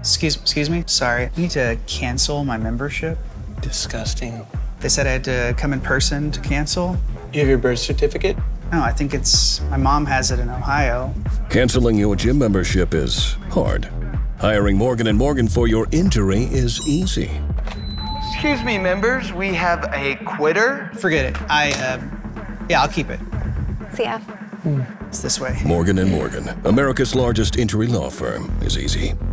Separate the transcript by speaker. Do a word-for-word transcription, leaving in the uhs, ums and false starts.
Speaker 1: Excuse, excuse me? Sorry. I need to cancel my membership.
Speaker 2: Disgusting.
Speaker 1: They said I had to come in person to cancel.
Speaker 2: You have your birth certificate?
Speaker 1: No, I think it's, my mom has it in Ohio.
Speaker 3: Canceling your gym membership is hard. Hiring Morgan and Morgan for your injury is easy.
Speaker 4: Excuse me, members, we have a quitter.
Speaker 1: Forget it. I, uh, yeah, I'll keep it.
Speaker 5: See ya.
Speaker 1: It's this way.
Speaker 3: Morgan and Morgan, America's largest injury law firm, is easy.